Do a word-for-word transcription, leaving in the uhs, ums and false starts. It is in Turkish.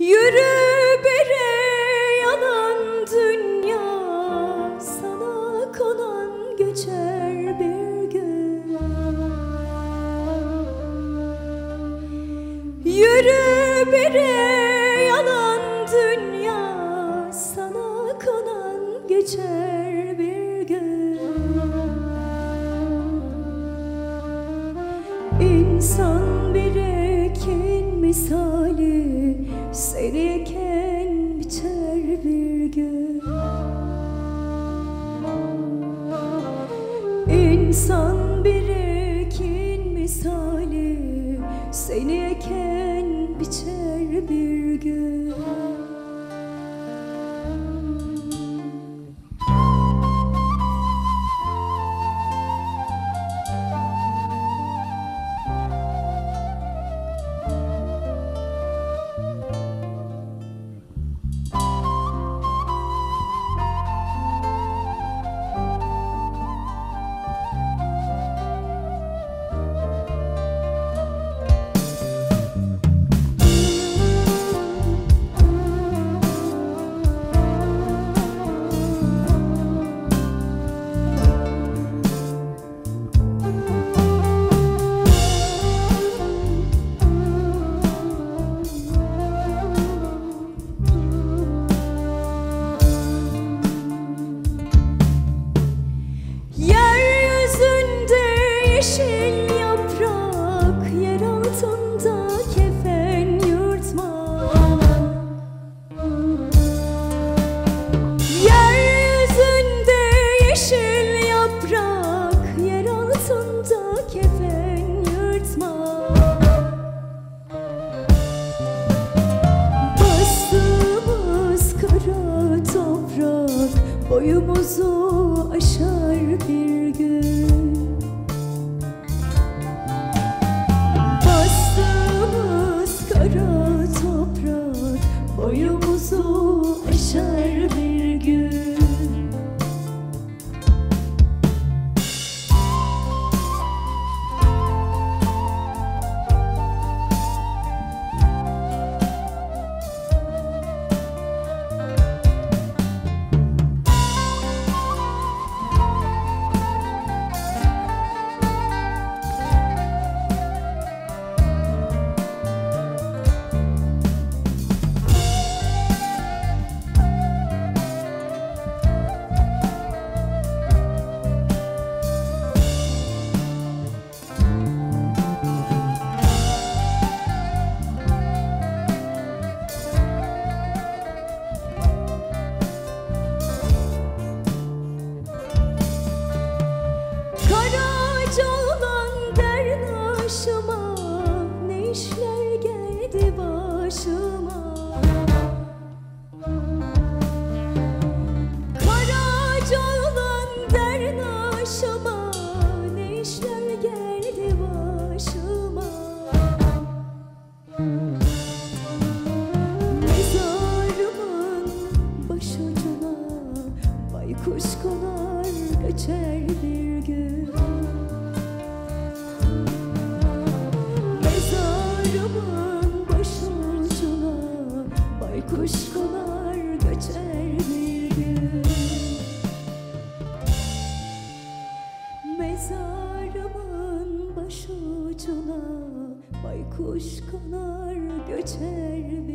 Yürü bere yanan dünya, sana konan geçer bir gün. Yürü bere yanan dünya, sana konan geçer bir gün. İnsan bir ekin misali, seneyken biter bir gün. İnsan bir ekin misali, seneyken biter bir gün. Yeşil yaprak, yer altında kefen yırtma. Yeryüzünde yeşil yaprak, yer altında kefen yırtma. Bastığımız kara toprak, boyumuzu aşar bir gün. Kara toprak, boyumuzu aşar bir gün. Olan dernaşıma, ne işler geldi başıma. Karaca olan dernaşıma, ne işler geldi başıma. Mezarımın başucuna baykuş konar geçer bir gün. Baykuş konar göçer bir gün. Mezarımın başucuna baykuş konar göçer bir gün.